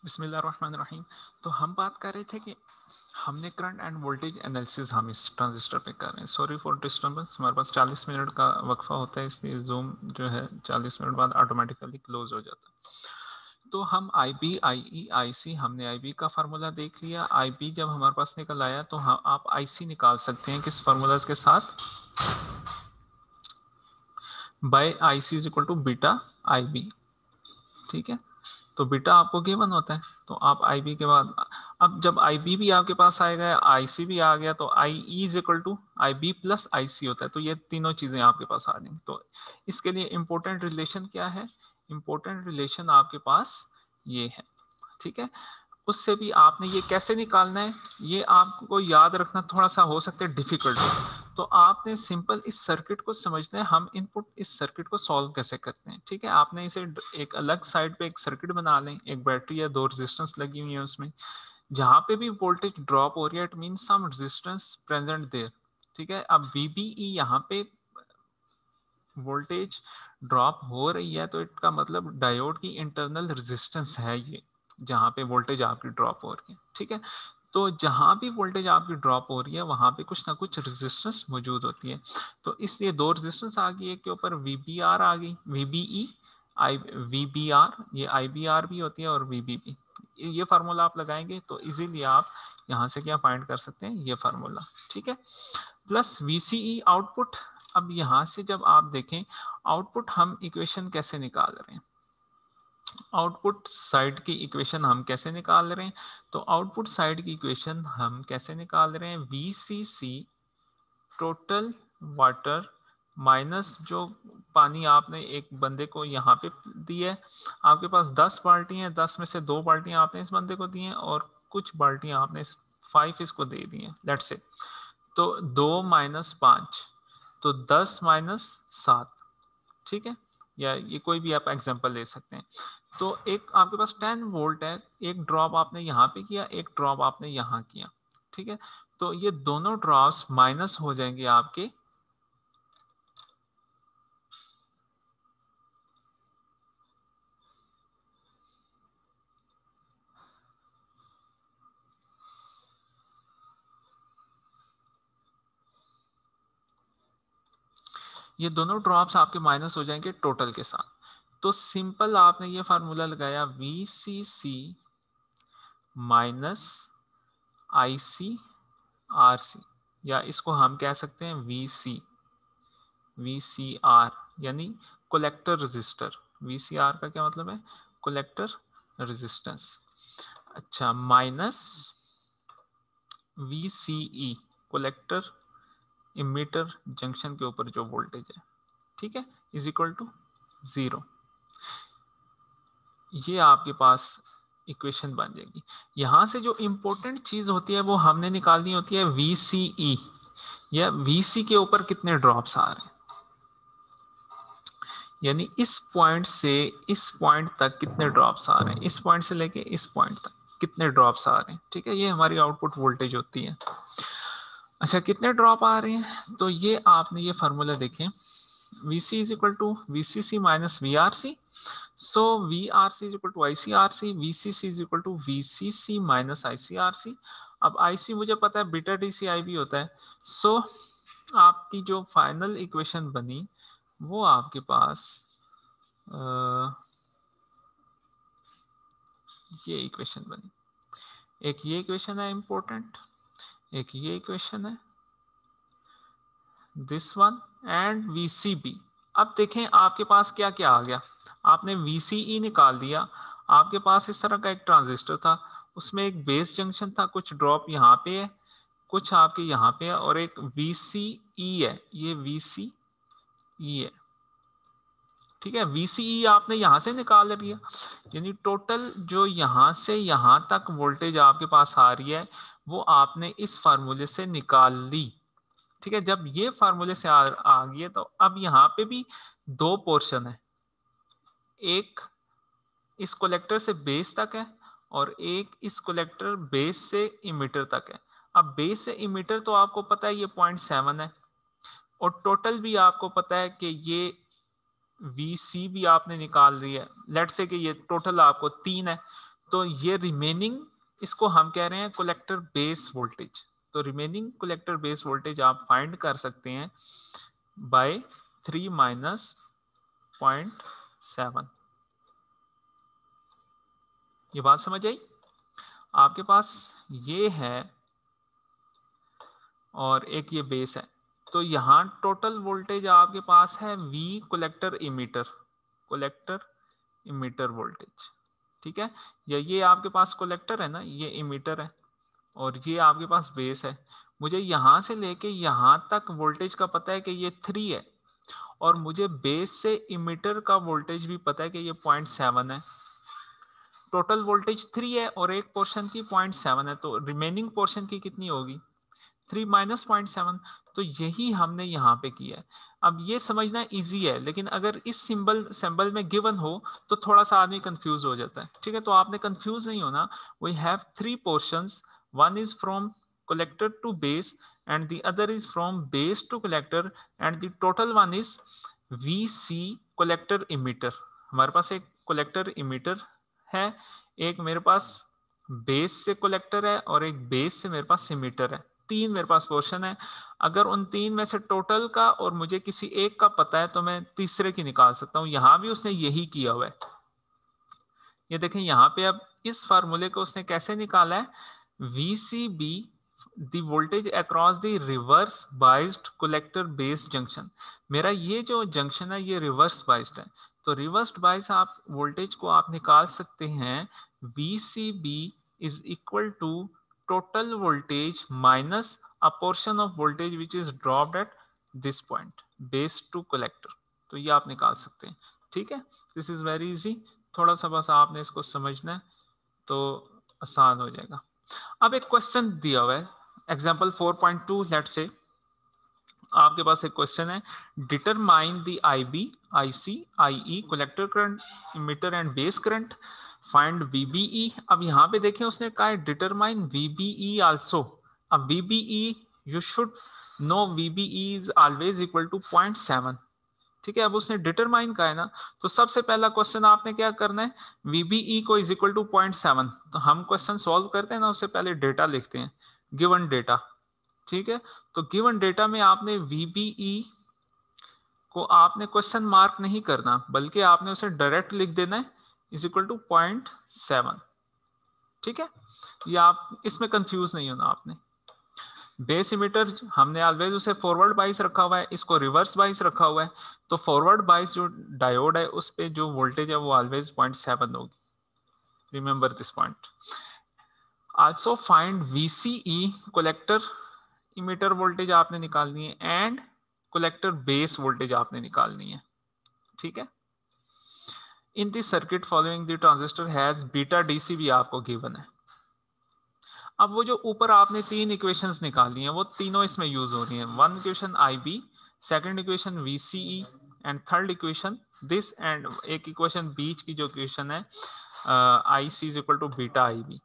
बिस्मिल्लाहिर्रहमानिर्रहीम। तो हम बात कर रहे थे कि हमने करंट एंड वोल्टेज एनालिसिस हम इस ट्रांजिस्टर पे कर रहे हैं। सॉरी फॉर डिस्टर्बेंस, हमारे पास 40 मिनट का वक्फा होता है, इसलिए जूम जो है 40 मिनट बाद ऑटोमेटिकली क्लोज हो जाता है। तो हम आई बी, आई ई, आई सी, हमने आई बी का फार्मूला देख लिया। आई बी जब हमारे पास निकल आया तो हम आप आई सी निकाल सकते हैं किस फार्मूलाज के साथ, by I C is equal to beta I B. ठीक है, तो बीटा आपको गिवन होता है, तो आप आई बी के बाद अब जब आई बी भी आपके पास आएगा, आई सी भी आ गया, तो I E is equal to I B plus I C होता है। तो ये तीनों चीजें आपके पास आ जाएंगी। तो इसके लिए इंपॉर्टेंट रिलेशन क्या है? इंपॉर्टेंट रिलेशन आपके पास ये है। ठीक है, उससे भी आपने ये कैसे निकालना है ये आपको याद रखना थोड़ा सा हो सकता है डिफिकल्ट। तो आपने सिंपल इस सर्किट को समझना है, हम इनपुट इस सर्किट को सॉल्व कैसे करते हैं। ठीक है, आपने इसे एक अलग साइड पे एक सर्किट बना लें, एक बैटरी या 2 रेजिस्टेंस लगी हुई है उसमें, जहां पे भी वोल्टेज ड्रॉप हो रही है, it mean some resistance present there. ठीक है, अब वीबीई यहाँ पे वोल्टेज ड्रॉप हो रही है, तो इसका मतलब डायोड की इंटरनल रेजिस्टेंस है ये, जहां पे वोल्टेज आपकी ड्रॉप हो रही है। ठीक है, तो जहां भी वोल्टेज आपकी ड्रॉप हो रही है वहां पे कुछ ना कुछ रेजिस्टेंस मौजूद होती है। तो इसलिए 2 रेजिस्टेंस आ गई, एक के ऊपर वीबीआर आ गई, वीबीई, आई वीबीआर, ये आईबीआर भी होती है, और वीबीबी। ये फार्मूला आप लगाएंगे तो इजीली आप यहाँ से क्या फाइंड कर सकते हैं, ये फार्मूला। ठीक है, प्लस वीसीई आउटपुट। अब यहां से जब आप देखें आउटपुट, हम इक्वेशन कैसे निकाल रहे हैं, आउटपुट साइड की इक्वेशन हम कैसे निकाल रहे हैं? तो आउटपुट साइड की इक्वेशन हम कैसे निकाल रहे हैं, वीसीसी टोटल वाटर माइनस जो पानी आपने एक बंदे को यहाँ पे दी है, आपके पास 10 बाल्टी हैं, 10 में से 2 बाल्टियां आपने इस बंदे को दी हैं और कुछ बाल्टियां आपने 5 इसको दे दी हैं, लेट्स से। तो 2 माइनस 5, तो 10 माइनस 7। ठीक है, या ये कोई भी आप एग्जांपल ले सकते हैं। तो एक आपके पास 10 वोल्ट है, एक ड्रॉप आपने यहाँ पे किया, एक ड्रॉप आपने यहाँ किया। ठीक है, तो ये दोनों ड्रॉप्स माइनस हो जाएंगे आपके, ये दोनों ड्रॉप्स आपके माइनस हो जाएंगे टोटल के साथ। तो सिंपल आपने ये फार्मूला लगाया, V C C minus I C R C, या इसको हम कह सकते हैं वी सी आर, यानी collector register. V C R का क्या मतलब है, कोलेक्टर रेजिस्टेंस। अच्छा, minus V C E, collector emitter junction के ऊपर जो वोल्टेज है। ठीक है, इज इक्वल टू 0। ये आपके पास इक्वेशन बन जाएगी। यहां से जो इंपॉर्टेंट चीज होती है वो हमने निकालनी होती है VCE, या VC के ऊपर कितने ड्रॉप्स आ रहे हैं, यानी इस पॉइंट से इस पॉइंट तक कितने ड्रॉप्स आ रहे हैं, इस पॉइंट से लेके इस पॉइंट तक कितने ड्रॉप्स आ रहे हैं। ठीक है, ये हमारी आउटपुट वोल्टेज होती है। अच्छा, कितने ड्रॉप आ रहे हैं, तो ये आपने ये फार्मूला देखें, VC is equal to VCC minus VRC। So VRC is equal to ICRC, VCC is equal to VCC minus ICRC। अब IC मुझे पता है बीटा DCI होता है। So आपकी जो फाइनल इक्वेशन बनी वो आपके पास ये इक्वेशन बनी। एक ये इक्वेशन है इंपॉर्टेंट, एक ये इक्वेशन है, दिस वन, एंड VCB। अब देखें आपके पास क्या क्या आ गया, आपने VCE निकाल दिया, आपके पास इस तरह का एक ट्रांजिस्टर था, उसमें एक बेस जंक्शन था, कुछ ड्रॉप यहाँ पे है, कुछ आपके यहाँ पे है, और एक VCE है, ये VCE है। ठीक है, VCE आपने यहां से निकाल लिया, यानी टोटल जो यहां से यहां तक वोल्टेज आपके पास आ रही है वो आपने इस फार्मूले से निकाल ली। ठीक है, जब ये फार्मूले से आ गई है, तो अब यहाँ पे भी 2 पोर्शन है, एक इस कलेक्टर से बेस तक है और एक इस कलेक्टर बेस से इमीटर तक है। अब बेस से इमीटर तो आपको पता है ये 0.7 है, और टोटल भी आपको पता है कि ये VC भी आपने निकाल रही है, लेट से कि ये टोटल आपको 3 है, तो ये रिमेनिंग, इसको हम कह रहे हैं कलेक्टर बेस वोल्टेज। तो रिमेनिंग कलेक्टर बेस वोल्टेज आप फाइंड कर सकते हैं बाय 3 माइनस 0.7। ये बात समझ आई? आपके पास ये है और एक ये बेस है, तो यहाँ टोटल वोल्टेज आपके पास है V कलेक्टर इमीटर वोल्टेज, ठीक है। या ये आपके पास कलेक्टर है ना, ये इमीटर है और ये आपके पास बेस है। मुझे यहाँ से लेके यहाँ तक वोल्टेज का पता है कि ये 3 है, और मुझे बेस से इमीटर का वोल्टेज भी पता है कि ये 0.7 है। टोटल वोल्टेज 3 है और एक पोर्शन की 0.7 है, तो रिमेनिंग पोर्शन की कितनी होगी? 3 माइनस 0.7। तो यही हमने यहाँ पे किया है। अब ये समझना इजी है, लेकिन अगर इस सिंबल में गिवन हो तो थोड़ा सा आदमी कंफ्यूज हो जाता है, ठीक है। तो आपने कंफ्यूज नहीं होना। We have 3 portions, one is from collector to base and the other is from base to collector and the total one is VC collector emitter. हमारे पास एक कलेक्टर इमीटर है, एक मेरे पास बेस से कलेक्टर है और एक बेस से मेरे पास इमीटर है। 3 मेरे पास पोर्शन है। अगर उन 3 में से टोटल का और मुझे किसी एक का पता है तो मैं तीसरे की निकाल सकता हूं। यहां भी उसने यही किया हुआ है। ये देखें यहाँ पे, अब इस फार्मूले को उसने कैसे निकाला है? VCB the voltage across the reverse biased collector base junction. मेरा ये जो जंक्शन है ये रिवर्स बाइस्ड है, तो रिवर्स बाइस आप वोल्टेज को आप निकाल सकते हैं। VCB is equal to total voltage minus a portion of voltage which is dropped at this point base to collector. तो ये आप निकाल सकते हैं, ठीक है। This is very easy. थोड़ा सा बस आपने इसको समझना है तो आसान हो जाएगा। अब एक क्वेश्चन दिया हुआ है, एग्जाम्पल 4.2। लेट्स से आपके पास एक क्वेश्चन है, determine the IB, IC, IE collector current, emitter and base current, find VBE। अब यहाँ पे देखें उसने कहा है डिटरमाइन VBE आल्सो। अब VBE you should know VBE is always equal to 0.7, ठीक है। अब उसने डिटरमाइन का है ना, तो सबसे पहला क्वेश्चन आपने क्या करना है? VBE को इज इक्वल टू 0.7। तो हम क्वेश्चन सॉल्व करते हैं ना, उससे पहले डेटा लिखते हैं, गिवन डेटा, ठीक है। तो गिवन डेटा में आपने VBE को आपने क्वेश्चन मार्क नहीं करना, बल्कि आपने उसे डायरेक्ट लिख देना है, इज इक्वल टू 0.7, ठीक है। ये आप इसमें कंफ्यूज नहीं होना आपने। बेस इमीटर हमने ऑलवेज उसे फॉरवर्ड बाइस रखा हुआ है, इसको रिवर्स बाइस रखा हुआ है। तो फॉरवर्ड बाइस जो डायोड है उस पे जो वोल्टेज है वो ऑलवेज 0.7 होगी। Remember this point. Also find VCE collector emitter voltage आपने निकालनी है एंड कलेक्टर बेस वोल्टेज आपने निकालनी है, ठीक है। In this circuit following the transistor has beta DC भी आपको गिवन है। अब वो जो ऊपर आपने 3 इक्वेशंस निकाली हैं वो तीनों इसमें यूज हो रही हैं। One equation IB, second equation VCE and third equation this, and एक इक्वेशन बीच की जो इक्वेशन है IC is equal to beta IB।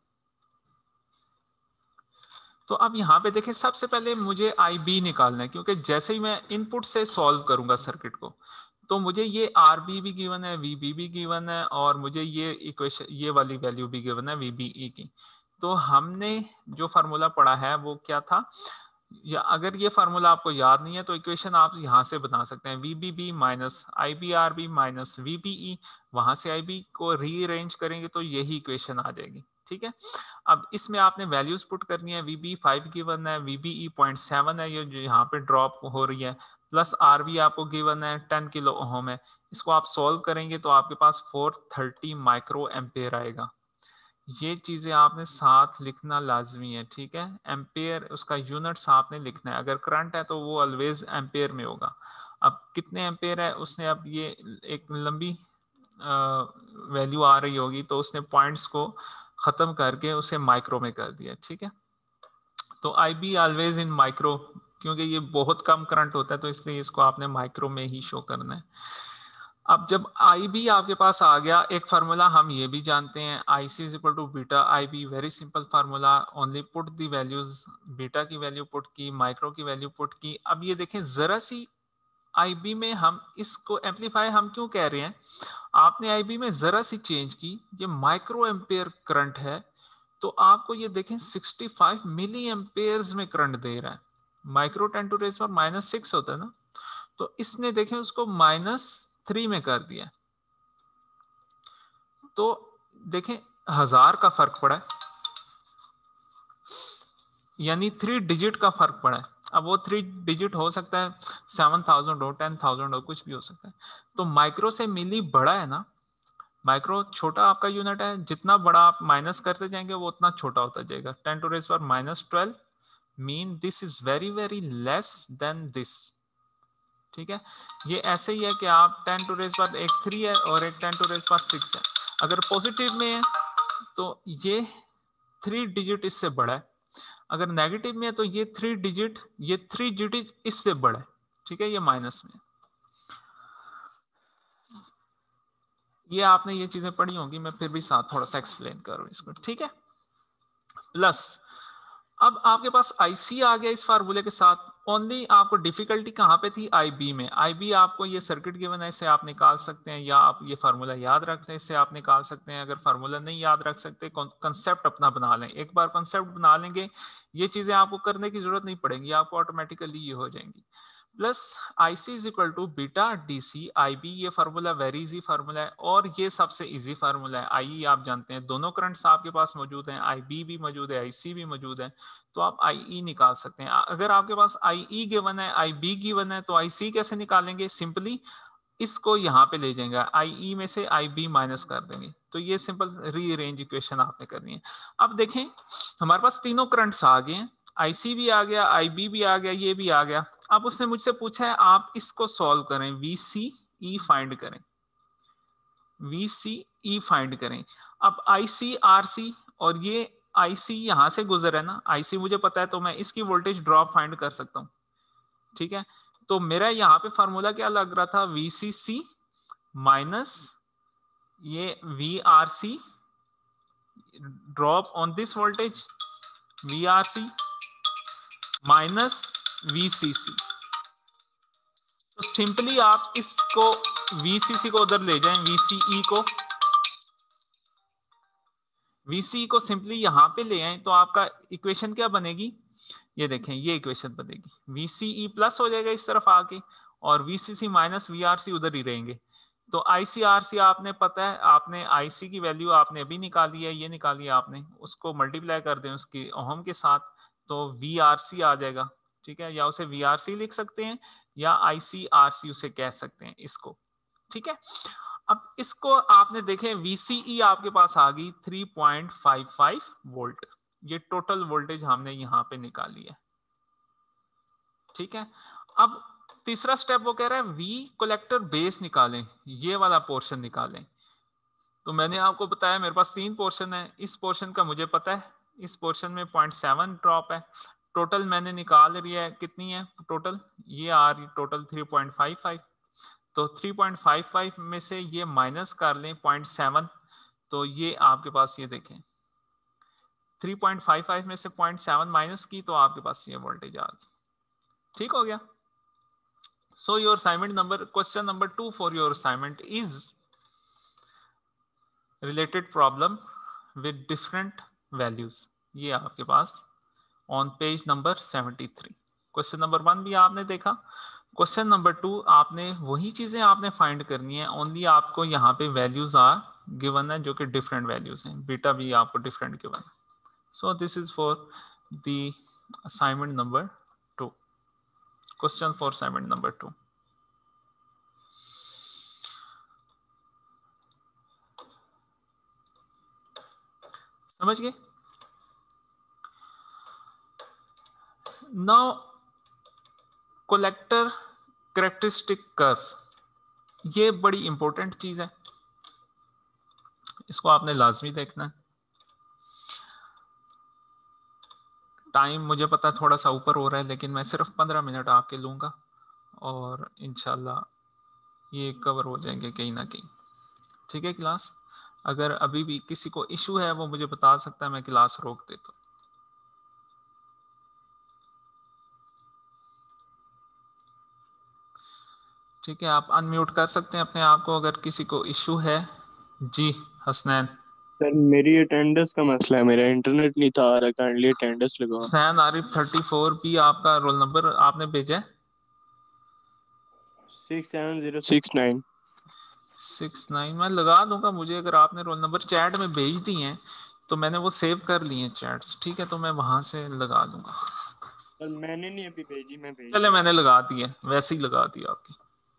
तो अब यहाँ पे देखें, सबसे पहले मुझे IB निकालना है, क्योंकि जैसे ही मैं इनपुट से सॉल्व करूंगा सर्किट को तो मुझे ये RB भी गिवन है, VB भी गिवन है, और मुझे ये इक्वेशन, ये वाली वैल्यू भी गिवन है VBE की। तो हमने जो फार्मूला पढ़ा है वो क्या था, या अगर ये फार्मूला आपको याद नहीं है तो इक्वेशन आप यहाँ से बना सकते हैं, VBB minus IBRB minus VBE। वहां से IB को रीअरेंज करेंगे तो यही इक्वेशन आ जाएगी, ठीक है। अब इसमें आपने वैल्यूज पुट करनी है। VB 5 गिवन है, VBE 0.7 है, ये जो यहाँ पे ड्रॉप हो रही है, प्लस RB आपको गिवन है 10 किलो ओम है। इसको आप सॉल्व करेंगे तो आपके पास 430 माइक्रो एम्पेयर आएगा। ये चीजें आपने साथ लिखना लाजमी है, ठीक है। एम्पेयर उसका यूनिट्स आपने लिखना है। अगर करंट है तो वो ऑलवेज एम्पेयर में होगा। अब कितने एम्पेयर है उसने, अब ये एक लंबी वैल्यू आ रही होगी तो उसने पॉइंट्स को खत्म करके उसे माइक्रो में कर दिया, ठीक है। तो IB ऑलवेज इन माइक्रो, क्योंकि ये बहुत कम करंट होता है तो इसलिए इसको आपने माइक्रो में ही शो करना है। अब जब IB आपके पास आ गया, एक फार्मूला हम ये भी जानते हैं, IC is equal to beta IB। Very simple formula, only put the values, beta की वैल्यू पुट की, माइक्रो की वैल्यू पुट की। अब ये देखें जरा सी IB में हम इसको एम्पलीफाई हम क्यों कह रहे हैं, आपने आईबी में जरा सी चेंज की, ये माइक्रो एम्पेयर करंट है, तो आपको ये देखें 65 मिली एम्पेयर्स में करंट दे रहा है। माइक्रो 10⁻⁻6 होता है ना, तो इसने देखें उसको -3 में कर दिया। तो देखें 1000 का फर्क पड़ा है, यानी 3 डिजिट का फर्क पड़ा है। अब वो 3 डिजिट हो सकता है 7000 हो, 10,000 हो, कुछ भी हो सकता है। तो माइक्रो से मिली बड़ा है ना, माइक्रो छोटा आपका यूनिट है, जितना बड़ा आप माइनस करते जाएंगे वो उतना छोटा होता जाएगा। 10⁻⁻12 mean this is very very less than this. ठीक है, ये ऐसे ही है कि आप 10⁻⁻3 है और एक 10⁻6 है। अगर पॉजिटिव में है तो ये 3 डिजिट इससे बड़ा है, अगर नेगेटिव में है तो ये 3 डिजिट इससे बड़ा है। ठीक है, ये माइनस में। ये आपने ये चीजें पढ़ी होंगी, मैं फिर भी साथ थोड़ा सा एक्सप्लेन करूं इसको। ठीक है, प्लस अब आपके पास आईसी आ गया इस फार्मूले के साथ। ओनली आपको डिफिकल्टी कहाँ पे थी? आईबी में। आईबी आपको ये सर्किट गिवन है, इससे आप निकाल सकते हैं, या आप ये फार्मूला याद रखते हैं, इससे आप निकाल सकते हैं। अगर फार्मूला नहीं याद रख सकते, कंसेप्ट अपना बना लें। एक बार कंसेप्ट बना लेंगे, ये चीजें आपको करने की जरूरत नहीं पड़ेगी, आपको ऑटोमेटिकली ये हो जाएंगी। Plus I C is equal to beta D C I B. ये फार्मूला वेरी इजी फार्मूला है, और ये सबसे इजी फार्मूला है। आई आप जानते हैं, दोनों करंट्स आपके पास मौजूद हैं, आई बी भी मौजूद है, आई सी भी मौजूद है, तो आप आई ई निकाल सकते हैं। अगर आपके पास आई ई गिवन है, आई बी गिवन है, तो आई सी कैसे निकालेंगे? सिंपली इसको यहाँ पे ले जाएंगे, आई ई में से आई बी माइनस कर देंगे। तो ये सिंपल रीअरेंज इक्वेशन आपने करनी है। अब देखें हमारे पास तीनों करंट्स आ गए हैं, आईसी भी आ गया, आईबी भी आ गया, ये भी आ गया। अब उसने मुझसे पूछा है आप इसको सॉल्व करें, वीसीई फाइंड करें, वीसीई फाइंड करें। अब आईसी आरसी, और ये आईसी यहां से गुजर है ना, आईसी मुझे पता है, तो मैं इसकी वोल्टेज ड्रॉप फाइंड कर सकता हूं। ठीक है, तो मेरा यहाँ पे फॉर्मूला क्या लग रहा था? वीसीसी माइनस ये VRC drop on this voltage, VRC minus VCC. तो सिंपली आप इसको वीसीसी को उधर ले जाएं, वीसीई को, वीसीई को सिंपली यहां पे ले आए, तो आपका इक्वेशन क्या बनेगी? ये देखें, ये इक्वेशन बनेगी, वीसीई प्लस हो जाएगा इस तरफ आके, और वीसीसी माइनस वीआरसी उधर ही रहेंगे। तो आईसीआरसी आपने पता है, आपने आईसी की वैल्यू आपने अभी निकाली है, ये निकाली है आपने, उसको मल्टीप्लाई कर दें उसकी ओहम के साथ, तो वीआरसी आ जाएगा। ठीक है, या उसे वीआरसी लिख सकते हैं, या आईसीआरसी उसे कह सकते हैं इसको। ठीक है, अब इसको आपने देखें, वीसीई आपके पास आ गई 3.55 वोल्ट। ये टोटल वोल्टेज हमने यहां पे निकाली है। ठीक है, अब तीसरा स्टेप वो कह रहा है वी कलेक्टर बेस निकालें, ये वाला पोर्शन निकालें। तो मैंने आपको बताया मेरे पास 3 पोर्शन है, इस पोर्शन का मुझे पता है, इस पोर्शन में 0.7 ड्रॉप है। टोटल मैंने निकाल लिया है, कितनी है टोटल? ये आ रही टोटल 3.55। तो 3.55 में से ये माइनस कर लें 0.7, तो ये आपके पास ये देखें 3.55 में से 0.7 माइनस की, तो आपके पास ये वोल्टेज आ गई। ठीक हो गया। So your assignment number, question number 2 for your assignment is related problem with different values. ये आपके पास on page number 73। Question number 1 भी आपने देखा, क्वेश्चन नंबर 2 आपने वही चीजें आपने फाइंड करनी है, ओनली आपको यहाँ पे वैल्यूज आर गिवन है जो कि डिफरेंट वैल्यूज हैं, बीटा भी आपको डिफरेंट गिवन है। So this is for the assignment number 2, question for assignment number 2। समझ गए? नाउ कलेक्टर कैरेक्टरिस्टिक कर्व, ये बड़ी इंपॉर्टेंट चीज है, इसको आपने लाजमी देखना है। टाइम मुझे पता थोड़ा सा ऊपर हो रहा है, लेकिन मैं सिर्फ 15 मिनट आपके लूंगा, और इंशाल्लाह ये कवर हो जाएंगे कहीं ना कहीं। ठीक है क्लास, अगर अभी भी किसी को इशू है वो मुझे बता सकता है, मैं क्लास रोक देता हूँ। ठीक है, आप अनम्यूट कर सकते हैं अपने आप को अगर किसी को इशू है। जी हसनैन। सर मेरी अटेंडेंस का मसला है, मेरा इंटरनेट नहीं था आ रहा, काइंडली अटेंडेंस लगाओ। हसनैन आरिफ 34 भी आपका रोल नंबर आपने भेजा है? 67069। 69 मैं लगा दूंगा, मुझे अगर आपने रोल नंबर चैट में भेज दिए हैं तो मैंने वो सेव कर लिए हैं चैट्स, ठीक है, तो मैं वहां से लगा दूंगा। सर मैंने नहीं अभी भेजी, मैं भेज चले रहा हूँ। मैंने लगा दी है, वैसे ही लगा दी आपकी।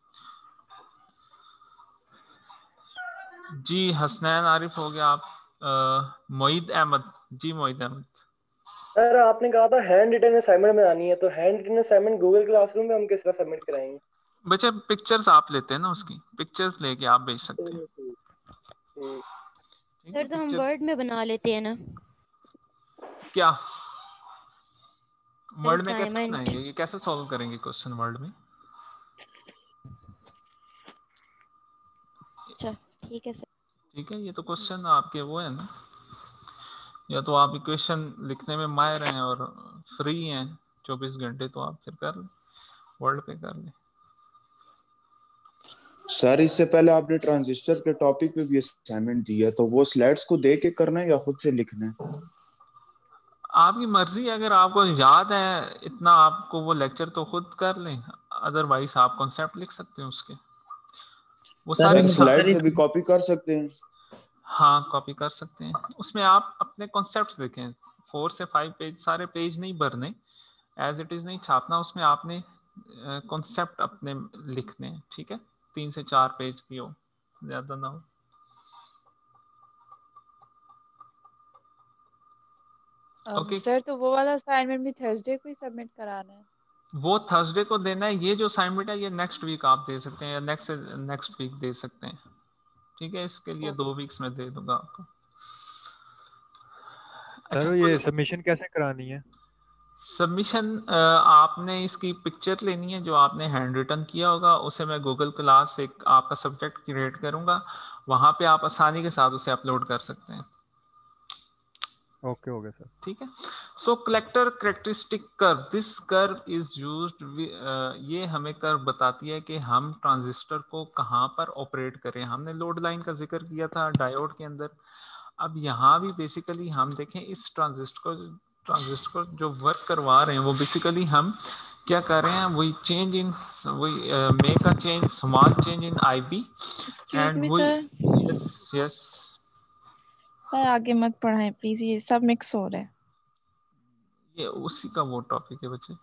जी हसनैन आरिफ हो गया आप। मोहित अहमद। जी मोहित अहमद। सर आपने कहा था हैंड रिटन असाइनमेंट बनानी है, तो hand written assignment Google classroom में हम किस तरह सबमिट कराएंगे? बच्चे पिक्चर्स आप लेते हैं ना, उसकी पिक्चर्स लेके आप भेज सकते हैं। ठीक। ठीक है सर तो हम पिक्चर्स। वर्ड में बना लेते हैं ना क्या फिर वर्ड में कैसे असाइनमेंट। बनाएंगे, ये कैसे सॉल्व करेंगे क्वेश्चन वर्ड में? अच्छा ठीक है सर। ठीक है, ये तो क्वेश्चन आपके वो है ना, या तो आप इक्वेशन लिखने में माहिर हैं और फ्री हैं 24 घंटे, तो आप फिर कर लें, वर्ड पे कर लें। सर इससे पहले आपने ट्रांजिस्टर के टॉपिक पे भी असाइनमेंट दिया, तो वो स्लाइड्स को देख के करना है या खुद से लिखना है? आपकी मर्जी है, अगर आपको याद है इतना आपको वो लेक्चर तो खुद कर लें, अदरवाइज आप कॉन्सेप्ट लिख सकते हैं उसके, वो सर सारी स्लाइड से भी कॉपी कर सकते हैं? हाँ कॉपी कर सकते हैं, उसमें आप अपने कॉन्सेप्ट्स देखें। 4 से 5 पेज, सारे पेज नहीं भरने, एज इट इज नहीं छापना, उसमें आपने कॉन्सेप्ट अपने लिखने हैं, ठीक है, 3 से 4 पेज की हो, ज्यादा ना हो। ओके सर तो वो वाला असाइनमेंट भी थर्सडे को ही सबमिट कराना है? वो थर्सडे को देना है, ये जो असाइनमेंट है ये नेक्स्ट वीक आप दे सकते हैं, या नेक्स्ट वीक दे सकते हैं, ठीक है, इसके लिए 2 वीक्स में दे दूंगा आपको। अच्छा सर ये सबमिशन कैसे करानी है? सबमिशन आपने इसकी पिक्चर लेनी है जो आपने हैंड रिटन किया होगा, उसे मैं गूगल क्लास एक आपका सब्जेक्ट क्रिएट करूंगा, वहां पे आप आसानी के साथ उसे अपलोड कर सकते हैं। ओके हो गया सर। ठीक है, so collector characteristic curve, this curve is used, ये हमें कर्व बताती है कि हम ट्रांजिस्टर को कहाँ पर ऑपरेट करें। हमने लोड लाइन का जिक्र किया था डायोड के अंदर, अब यहाँ भी बेसिकली हम देखें इस ट्रांजिस्टर को जो वर्क करवा रहे हैं वो बेसिकली हम क्या कर रहे हैं, वही चेंज इन, वही make a change, small change in IB excuse and me वही। सर। यस यस सर आगे मत पढ़ाएं प्लीज, ये सब मिक्स हो रहा है। ये उसी का वो टॉपिक है बच्चे,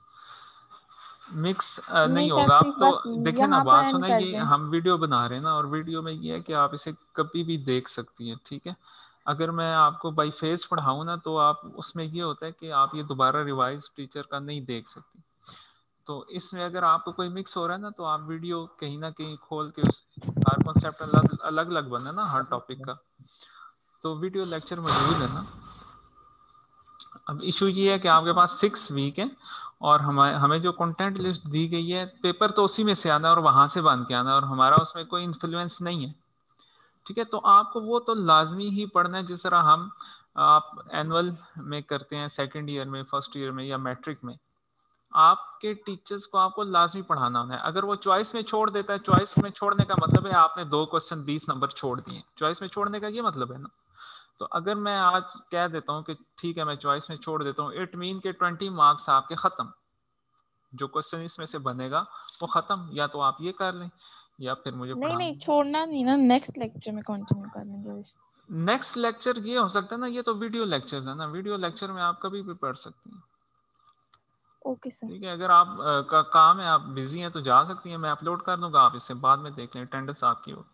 मिक्स नहीं नहीं सर होगा। आप प्लीज तो बस देखें ना, यहाँ पर बात एंड सुना, कर ये दें। हम वीडियो बना रहे हैं ना, और वीडियो में ये है कि आप इसे कभी भी देख सकती हैं, ठीक है। अगर मैं आपको बाई फेस पढ़ाऊँ ना, तो आप उसमें ये होता है कि आप ये दोबारा रिवाइज टीचर का नहीं देख सकती। तो इसमें अगर आपको कोई मिक्स हो रहा है ना, तो आप वीडियो कहीं ना कहीं खोल के उस, हर कॉन्सेप्ट अलग अलग अलग बना ना हर टॉपिक का, तो वीडियो लेक्चर मौजूद है ना। अब इशू ये है कि आपके पास 6 वीक है, और हमें जो कंटेंट लिस्ट दी गई है, पेपर तो उसी में से आना है और वहां से बन के आना है, और हमारा उसमें कोई इन्फ्लुएंस नहीं है, ठीक है। तो आपको वो तो लाजमी ही पढ़ना है, जिस तरह हम आप एनुअल में करते हैं, सेकेंड ईयर में, फर्स्ट ईयर में, या मैट्रिक में, आपके टीचर्स को आपको लाजमी पढ़ाना होना है। अगर वो चॉइस में छोड़ देता है, चॉइस में छोड़ने का मतलब है आपने 2 क्वेश्चन 20 नंबर छोड़ दिए, चॉइस में छोड़ने का ये मतलब है ना। तो अगर मैं आज कह देता हूँ कि ठीक है मैं चॉइस में छोड़ देता हूँ, इट मीन के 20 मार्क्स आपके खत्म, जो क्वेश्चन इसमें से बनेगा वो खत्म, या तो आप ये कर लें या फिर मुझे नहीं पढ़ाना। नहीं छोड़ना नहीं ना, नेक्स्ट लेक्चर में कंटिन्यू करने दो। नेक्स्ट लेक्चर ये हो सकता है ना, ये तो वीडियो लेक्चर्स है ना, वीडियो लेक्चर में आप कभी भी पढ़ सकती हैं, ओके सर। ठीक है। अगर आप का काम है, आप बिजी हैं, तो जा सकती हैं, मैं अपलोड कर दूंगा, आप इसे बाद में देख लें, अटेंडेंस आपकी हो,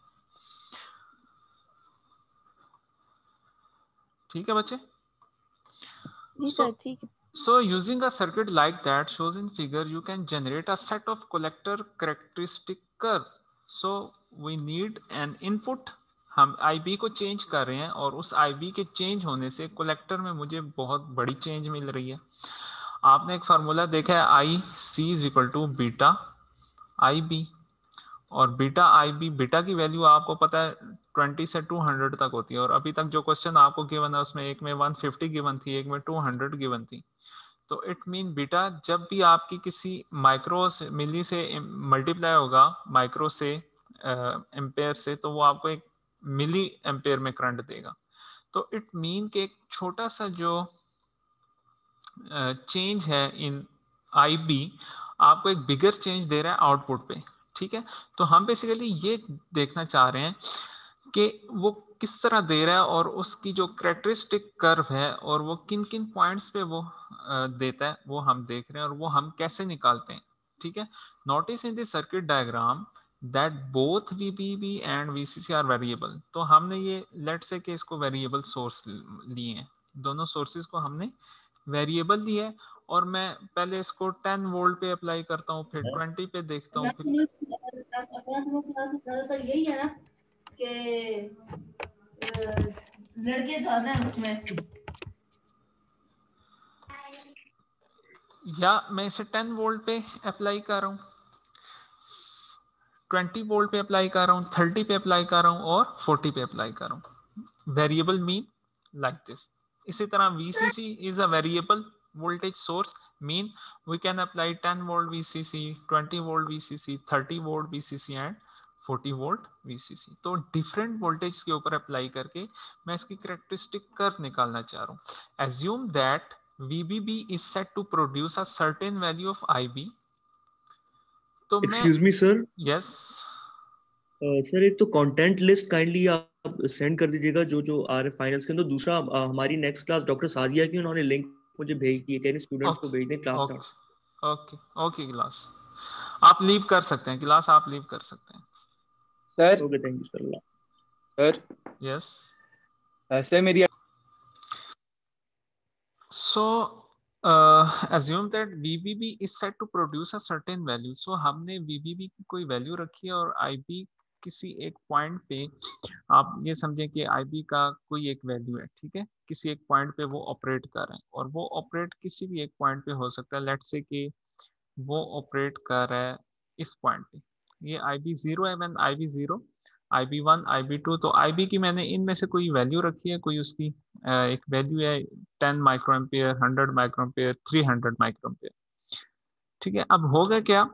ठीक है बच्चे। जी सर ठीक है। So using a circuit like that shows in figure, you can generate a set of collector characteristic curve. So we need an input. हम IB को चेंज कर रहे हैं, और उस IB के चेंज होने से कलेक्टर में मुझे बहुत बड़ी चेंज मिल रही है। आपने एक फार्मूला देखा है, I C is equal to beta I B, और बीटा आई बी, बीटा की वैल्यू आपको पता है 20 से 200 तक होती है, और अभी तक जो क्वेश्चन आपको गिवन है उसमें एक में 150 गिवन थी, एक में 200 गिवन थी, तो इट मीन बीटा जब भी आपकी किसी माइक्रो से मिली से मल्टीप्लाई होगा माइक्रो से एम्पेयर से, तो वो आपको एक मिली एम्पेयर में करंट देगा। तो इट मीन कि एक छोटा सा जो चेंज है इन IB आपको एक बिगर चेंज दे रहा है आउटपुट पे, ठीक है। तो हम बेसिकली ये देखना चाह रहे हैं कि वो किस तरह दे रहा है और उसकी जो कैरेक्टरिस्टिक कर्व है और वो किन किन पॉइंट्स पे वो देता है वो हम देख रहे हैं और वो हम कैसे निकालते हैं, ठीक है। Notice in the circuit diagram that both VBB and VCC are variable. तो हमने ये लेट से कि इसको वेरिएबल सोर्स लिए हैं, दोनों सोर्सेज को हमने वेरिएबल लिया है। और मैं पहले इसको 10 वोल्ट पे अप्लाई करता हूँ, फिर 20 पे देखता हूँ, फिर ज्यादातर यही है ना कि लड़के ज्यादा हैं उसमें, या मैं इसे 10 वोल्ट पे अप्लाई कर रहा हूँ, 20 वोल्ट पे अप्लाई कर रहा हूँ, 30 पे अप्लाई कर रहा हूँ और 40 पे अप्लाई कर रहा हूँ। Variable mean like this. इसी तरह VCC is a variable voltage source, mean we can apply 10 volt VCC, 20 volt VCC, 30 volt VCC and 40 volt VCC। तो डिफरेंट वोल्टेज के ऊपर अप्लाई करके मैं इसकी कैरेक्टरिस्टिक कर्व निकालना चाह रहा हूँ। assume that VBB is set to produce a certain value of IB। तो excuse me sir. Yes sir एक तो कंटेंट लिस्ट काइंडली आप सेंड कर दीजिएगा जो जो आ रहे फाइनल्स के अंदर। दूसरा हमारी नेक्स्ट क्लास डॉक्टर सादिया की, उन्होंने लिंक मुझे भेज दी है, कह रहे स्टूडेंट्स को भेज दें class start. Okay okay class आप लीव कर सकते हैं, क्लास आप लीव कर सकते हैं sir. Okay thank you sir. Sir yes ऐसे मेरी so assume that VBB is set to produce a certain value। so हमने VBB की कोई वैल्यू रखी है और IB किसी एक पॉइंट पे, आप ये समझें कि IB का कोई एक वैल्यू है, ठीक है, किसी एक पॉइंट पे वो ऑपरेट कर रहे हैं और वो ऑपरेट किसी भी एक पॉइंट पे हो सकता है। लेट्स से कि वो ऑपरेट कर रहा है इस पॉइंट पे, ये IB0 है, व्हेन IB0 IB1 IB2। तो IB की मैंने इनमें से कोई वैल्यू रखी है, कोई उसकी एक वैल्यू है 10 माइक्रोएम्पियर, 100 माइक्रोएम्पियर, 300 माइक्रोएम्पियर, ठीक है। अब होगा क्या,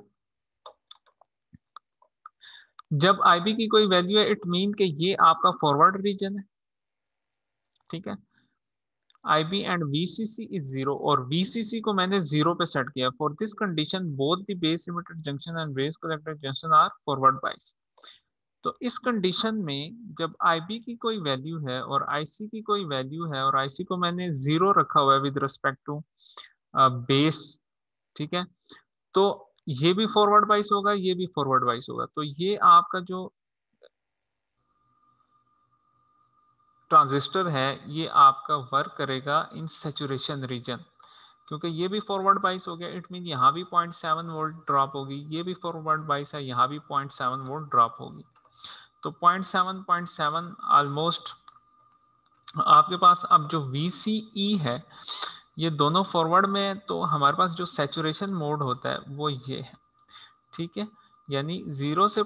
जब IB की कोई वैल्यू है इट मीन कि ये आपका फॉरवर्ड रीजन है, ठीक है। IB एंड VCC इज 0 और VCC को मैंने 0 पे सेट किया। For this condition both the base emitter junction and base collector junction are forward bias. तो इस कंडीशन में जब IB की कोई वैल्यू है और IC की कोई वैल्यू है और IC को मैंने 0 रखा हुआ है विद रिस्पेक्ट टू बेस, ठीक है, तो ये भी फॉरवर्ड बाइस होगा, ये भी फॉरवर्ड बाइस होगा। तो ये आपका जो ट्रांजिस्टर है ये आपका वर्क करेगा इन सैचुरेशन रीजन, क्योंकि ये भी फॉरवर्ड बाइस हो गया। इट मीन यहाँ भी 0.7 वोल्ट ड्रॉप होगी, ये भी फॉरवर्ड बाइस है, यहाँ भी 0.7 वोल्ट ड्रॉप होगी। तो 0.7 ऑलमोस्ट आपके पास अब जो VCE है ये दोनों फॉरवर्ड में है, तो हमारे पास जो सैचुरेशन मोड होता है वो ये है, ठीक है। यानी 0 से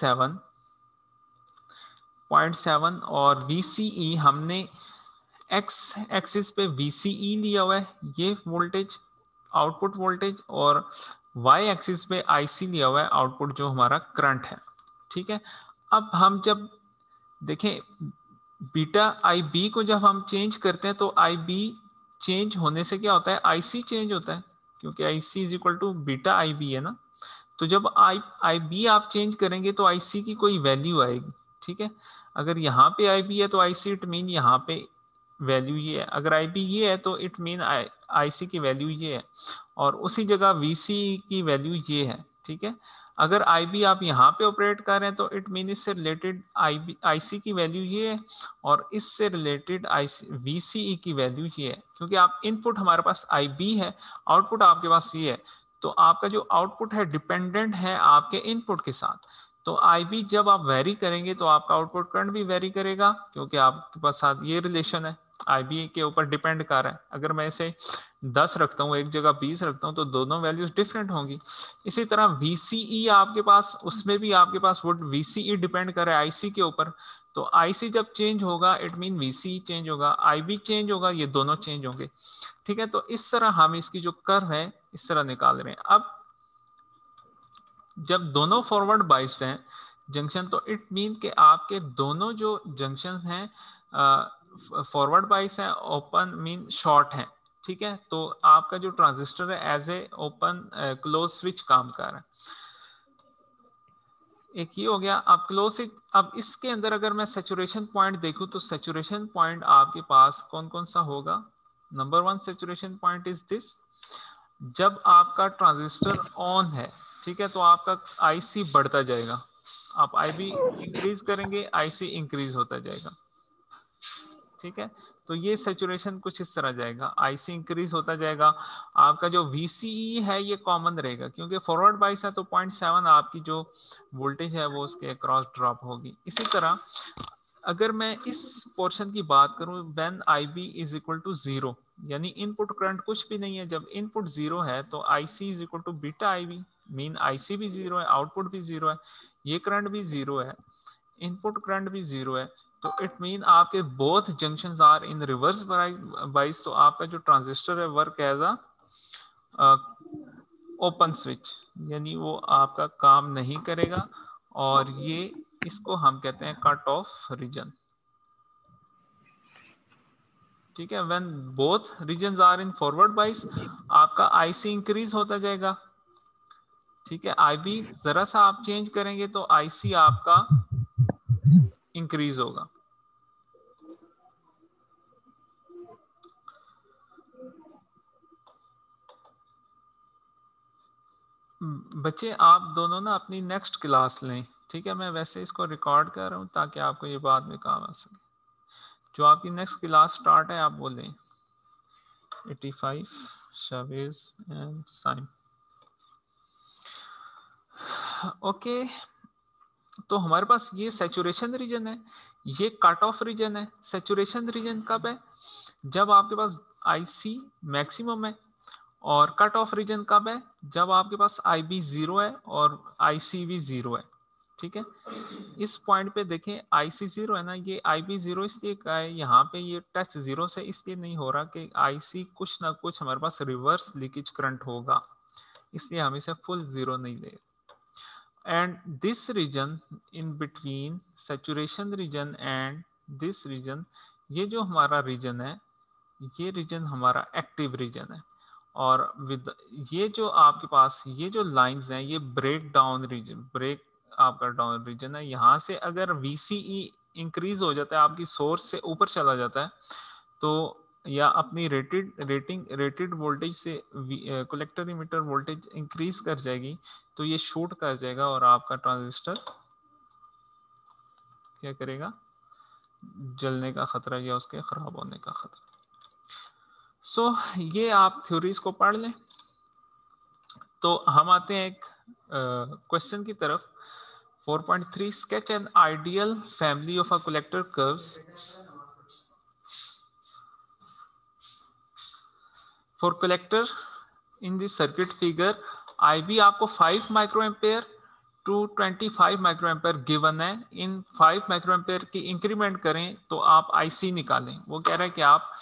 0.7 और VCE हमने X एक्सिस पे VCE लिया हुआ है, ये वोल्टेज आउटपुट वोल्टेज, और Y एक्सिस पे IC लिया हुआ है आउटपुट जो हमारा करंट है, ठीक है। अब हम जब देखें बीटा IB को जब हम चेंज करते हैं तो IB चेंज होने से क्या होता है, IC चेंज होता है, क्योंकि IC is equal to beta IB है ना। तो जब IB आप चेंज करेंगे तो IC की कोई वैल्यू आएगी, ठीक है। अगर यहाँ पे IB है तो IC इट मीन यहाँ पे वैल्यू ये है, अगर IB ये है तो इट मीन IC की वैल्यू ये है, और उसी जगह VCE की वैल्यू ये है, ठीक है। अगर IB आप यहाँ पे ऑपरेट कर रहे हैं तो इट मीन इससे रिलेटेड IC की वैल्यू ये है और इससे रिलेटेड VCE की वैल्यू ये है, क्योंकि आप इनपुट हमारे पास IB है, आउटपुट आपके पास ये है, तो आपका जो आउटपुट है डिपेंडेंट है आपके इनपुट के साथ। तो IB जब आप वेरी करेंगे तो आपका आउटपुट करंट भी वेरी करेगा, क्योंकि आपके पास साथ ये रिलेशन है, IB के ऊपर डिपेंड कर रहा है। अगर मैं इसे 10 रखता हूँ, एक जगह 20 रखता हूँ, तो दोनों वैल्यूज डिफरेंट होंगी। इसी तरह VCE आपके पास, उसमें भी आपके पास वो VCE डिपेंड कर रहा है IC के ऊपर, तो आईसी जब चेंज होगा इट मीन वीसी चेंज होगा, आईबी चेंज होगा, ये दोनों चेंज होंगे। ठीक है, तो इस तरह हम इसकी जो कर्व है इस तरह निकाल रहे हैं। अब जब दोनों फॉरवर्ड बाइस्ड हैं जंक्शन, तो इट मीन कि आपके दोनों जो जंक्शंस हैं फॉरवर्ड बाइस है, ओपन मीन शॉर्ट है। ठीक है, तो आपका जो ट्रांजिस्टर है as a open close switch काम कर रहा है। एक ही हो गया। अब क्लोज स्विच, अब इसके अंदर अगर मैं सैचुरेशन पॉइंट देखूं तो सैचुरेशन पॉइंट आपके पास कौन कौन सा होगा? Number 1 saturation point is this, जब आपका ट्रांजिस्टर ऑन है, ठीक है, तो आपका आईसी बढ़ता जाएगा, आप आईबी इंक्रीज करेंगे, आईसी इंक्रीज होता जाएगा। ठीक है, तो ये सैचुरेशन कुछ इस तरह जाएगा, आईसी इंक्रीज होता जाएगा। आपका जो वीसीई है ये कॉमन रहेगा, क्योंकि फॉरवर्ड बाइस है तो 0.7 आपकी जो वोल्टेज है वो उसके अक्रॉस ड्रॉप होगी। इसी तरह अगर मैं इस पोर्शन की बात करूं, when IB is equal to 0, यानी इनपुट करंट कुछ भी नहीं है, जब इनपुट 0 है तो IC is equal to beta IB, mean IC भी 0 है, आउटपुट भी 0 है, ये करंट भी 0 है, इनपुट करंट भी 0 है, तो इट मीन आपके both junctions are in reverse bias, तो आपका जो ट्रांजिस्टर है work as a open switch, यानी वो आपका काम नहीं करेगा, और ये इसको हम कहते हैं कट ऑफ रीजन। ठीक है, when both regions are in forward bias आपका आईसी इंक्रीज होता जाएगा। ठीक है, आईबी जरा सा आप चेंज करेंगे तो आईसी आपका इंक्रीज होगा। बच्चे आप दोनों ना अपनी नेक्स्ट क्लास लें। ठीक है, मैं वैसे इसको रिकॉर्ड कर रहा हूँ ताकि आपको ये बाद में काम आ सके। जो आपकी नेक्स्ट क्लास स्टार्ट है आप बोलें 85 शावेज एंड साइम। ओके, तो हमारे पास ये सैचुरेशन रीजन है, ये कट ऑफ रीजन है। सैचुरेशन रीजन कब है? जब आपके पास आईसी मैक्सिमम है। और कट ऑफ रीजन कब है? जब आपके पास आईबी 0 है और आईसी भी 0 है। ठीक है, इस पॉइंट पे देखें आईसी 0 है ना, ये आईबी 0 इसलिए का है, यहाँ पे ये टच 0 से इसलिए नहीं हो रहा कि आईसी कुछ ना कुछ हमारे पास रिवर्स लीकेज करंट होगा, इसलिए हम इसे फुल 0 नहीं ले। And this region in between saturation region and this region, ये जो हमारा रीजन है ये रीजन हमारा एक्टिव रीजन है। और विद ये जो आपके पास ये जो लाइंस हैं ये ब्रेक डाउन रीजन, ब्रेक आपका डाउन रीजन है। यहाँ से अगर वीसीई इंक्रीज हो जाता है, आपकी सोर्स से ऊपर चला जाता है, तो या अपनी रेटेड वोल्टेज से कलेक्टर इमिटर वोल्टेज इंक्रीज कर जाएगी, तो ये शूट कर जाएगा और आपका ट्रांजिस्टर क्या करेगा? जलने का खतरा या उसके खराब होने का खतरा। सो ये आप थ्योरीज को पढ़ लें। तो हम आते हैं एक क्वेश्चन की तरफ। 4.3 sketch an ideal family of a collector curves for collector in this circuit figure. IB आपको 5 micro ampere to 25 micro ampere given है। इन 5 माइक्रो एम्पेयर की इंक्रीमेंट करें तो आप IC निकालें। वो कह रहा है कि आप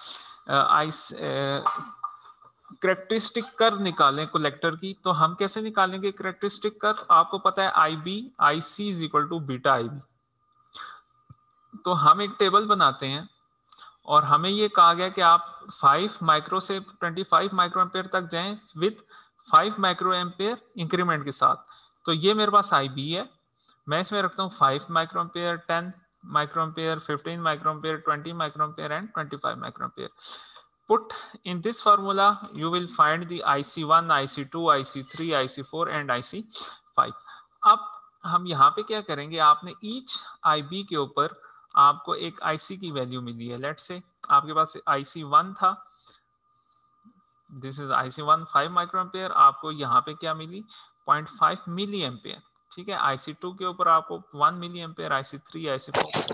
करेक्टरिस्टिक कर्व निकालें कलेक्टर की। तो हम कैसे निकालेंगे करेक्टरिस्टिक कर्व? आपको पता है IB IC is equal to beta IB। तो हम एक टेबल बनाते हैं और हमें ये कहा गया कि आप 5 माइक्रो से 25 माइक्रो एम्पेयर तक जाएं विद 5 माइक्रो एम्पेयर इंक्रीमेंट के साथ। तो ये मेरे पास IB है, मैं इसमें रखता हूँ 5 micro ampere, 10 micro ampere, 15 micro ampere, 20 micro ampere and 25 micro ampere. Put in this formula you will find the IC1, IC2, IC3, IC4 and IC5। अब हम यहाँ पे क्या करेंगे, आपने each IB के ऊपर आपको एक IC की वैल्यू मिली है। लेट्स से आपके पास IC1 था, this is IC1 5 micro ampere, आपको यहाँ पे क्या मिली 0.5 मिली एम्पेयर। ठीक है, IC2 के ऊपर आपको 1 मिली एम्पेयर, IC3, IC4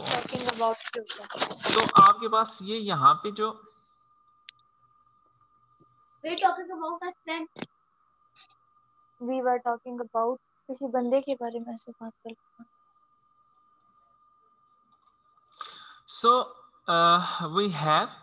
तो आपके पास ये यहाँ पे जो We were talking about किसी बंदे के बारे में ऐसे बात कर रहे So we have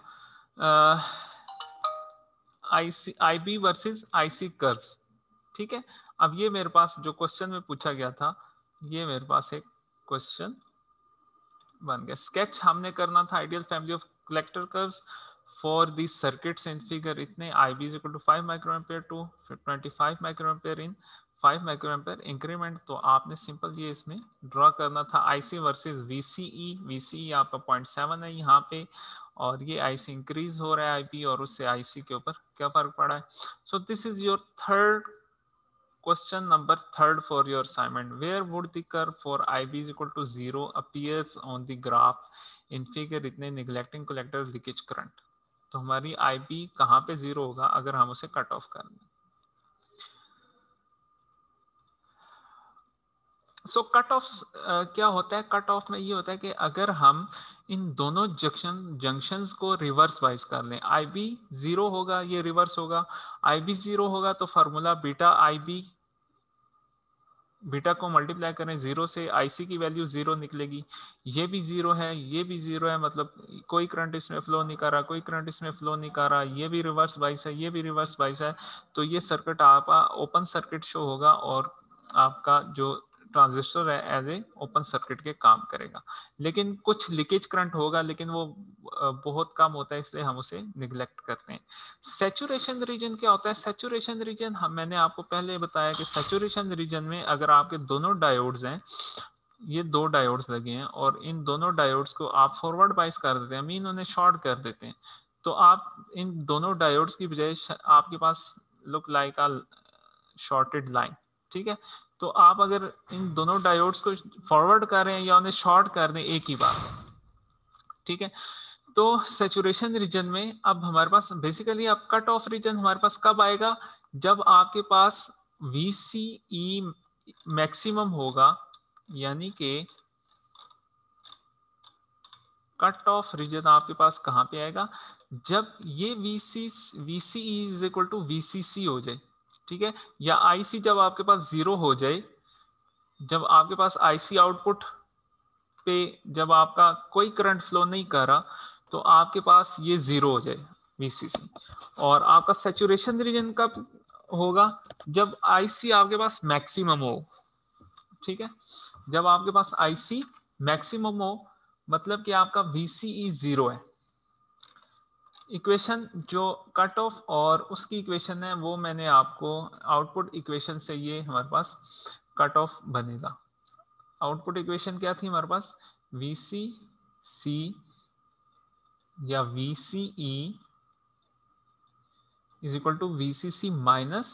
IB versus IC curves, ठीक है। अब ये मेरे पास जो क्वेश्चन में पूछा गया था, ये मेरे पास एक क्वेश्चन बन गया। स्केच हमने करना था ideal family of collector curves for the circuits in figure इतने, IB is equal to 5 microampere to 25 microampere in 5 microampere increment. तो आपने सिंपल ये इसमें ड्रॉ करना था IC वर्सेस VCE। VCE आपका 0.7 है यहाँ पे, और ये IC इंक्रीज हो रहा है IB, और उससे IC के ऊपर क्या फर्क पड़ा है। So this is your third question number 3 for your assignment. Where would the curve for IB is equal to 0 appears on the graph in figure इतने neglecting collector leakage current। तो हमारी IB कहाँ पे 0 होगा अगर हम उसे कट ऑफ कर दें। सो कट ऑफ क्या होता है, कट ऑफ में ये होता है कि अगर हम इन दोनों जंक्शंस को रिवर्स वाइज कर लें, IB 0 होगा, ये रिवर्स होगा। IB 0 होगा तो फार्मूला बीटा IB, बीटा को मल्टीप्लाई करें 0 से, IC की वैल्यू 0 निकलेगी। ये भी 0 है, ये भी 0 है, मतलब कोई करंट इसमें फ्लो नहीं कर रहा, कोई करंट इसमें फ्लो नहीं कर रहा। ये भी रिवर्स बाइस है, ये भी रिवर्स बाइस है। तो ये सर्किट आपका ओपन सर्किट शो होगा, और आपका जो ट्रांजिस्टर है एज ए ओपन सर्किट के काम करेगा। लेकिन कुछ लीकेज करंट होगा, लेकिन वो बहुत कम होता है, इसलिए हम उसे निगलेक्ट करते हैं। सैचुरेशन रीजन क्या होता है? सैचुरेशन रीजन मैंने आपको पहले बताया कि सैचुरेशन रीजन में अगर आपके दोनों डायोड्स हैं, ये 2 डायोड्स लगे हैं, और इन दोनों डायोड्स को आप फॉरवर्ड बाइस कर देते हैं, मीन उन्हें शॉर्ट कर देते हैं, तो आप इन दोनों डायोड्स की बजाय आपके पास look like a shorted line, ठीक है। तो आप अगर इन दोनों डायोड्स को फॉरवर्ड कर रहे हैं या उन्हें शॉर्ट कर दें, एक ही बात, ठीक है। तो सैचुरेशन रीजन में अब हमारे पास बेसिकली अब कट ऑफ रीजन हमारे पास कब आएगा? जब आपके पास VCE मैक्सिमम होगा, यानी कि कट ऑफ रीजन आपके पास कहां पे आएगा? जब ये VCE is equal to VCC हो जाए, ठीक है, या IC जब आपके पास 0 हो जाए, जब आपके पास IC आउटपुट पे जब आपका कोई करंट फ्लो नहीं कर रहा, तो आपके पास ये 0 हो जाए VCC। और आपका सैचुरेशन रीजन कब होगा? जब IC आपके पास मैक्सिमम हो, ठीक है। जब आपके पास IC मैक्सिमम हो, मतलब कि आपका VCE 0 है। इक्वेशन जो कट ऑफ और उसकी इक्वेशन है वो मैंने आपको आउटपुट इक्वेशन से, ये हमारे पास कट ऑफ बनेगा। आउटपुट इक्वेशन क्या थी हमारे पास? VCC या VCE is equal to VCC minus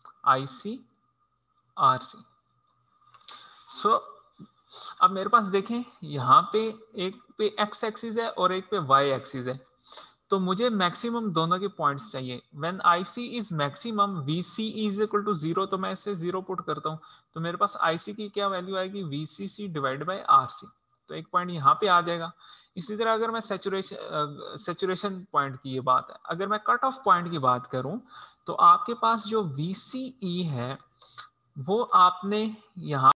ICRC। So अब मेरे पास देखें, यहाँ पे एक पे X एक्सिस है और एक पे Y एक्सिस है, तो मुझे मैक्सिमम दोनों के पॉइंट्स चाहिए। When IC is maximum, VCE is equal to 0, तो मैं इसे 0 पुट करता हूँ, तो मेरे पास IC की क्या वैल्यू आएगी? VCC divide by RC। तो एक पॉइंट यहाँ पे आ जाएगा। इसी तरह अगर मैं सैचुरेशन पॉइंट की ये बात है, अगर मैं कट ऑफ पॉइंट की बात करूं, तो आपके पास जो VCE है वो आपने यहाँ